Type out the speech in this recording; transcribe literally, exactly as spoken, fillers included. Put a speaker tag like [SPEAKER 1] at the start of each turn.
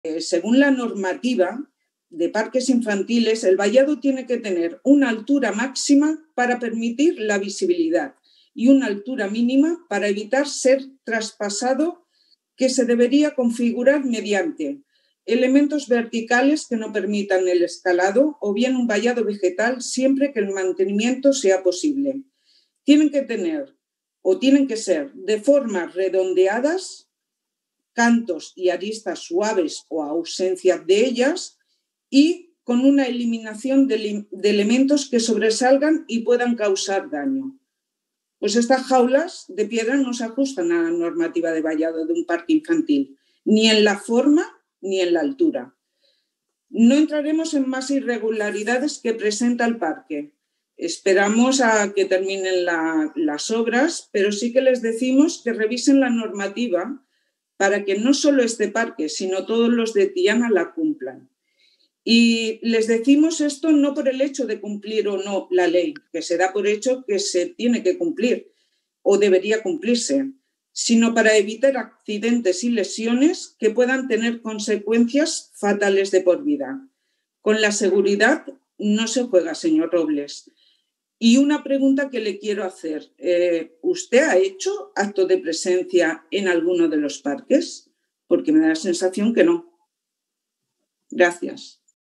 [SPEAKER 1] eh, según la normativa de parques infantiles, el vallado tiene que tener una altura máxima para permitir la visibilidad y una altura mínima para evitar ser traspasado, que se debería configurar mediante elementos verticales que no permitan el escalado o bien un vallado vegetal siempre que el mantenimiento sea posible. Tienen que tener o tienen que ser de formas redondeadas, cantos y aristas suaves o ausencia de ellas y con una eliminación de, de elementos que sobresalgan y puedan causar daño. Pues estas jaulas de piedra no se ajustan a la normativa de vallado de un parque infantil, ni en la forma ni en la altura. No entraremos en más irregularidades que presenta el parque. Esperamos a que terminen la, las obras, pero sí que les decimos que revisen la normativa para que no solo este parque, sino todos los de Tiana la cumplan. Y les decimos esto no por el hecho de cumplir o no la ley, que se da por hecho que se tiene que cumplir o debería cumplirse, sino para evitar accidentes y lesiones que puedan tener consecuencias fatales de por vida. Con la seguridad no se juega, señor Robles. Y una pregunta que le quiero hacer. Eh, ¿Usted ha hecho acto de presencia en alguno de los parques? Porque me da la sensación que no. Gracias.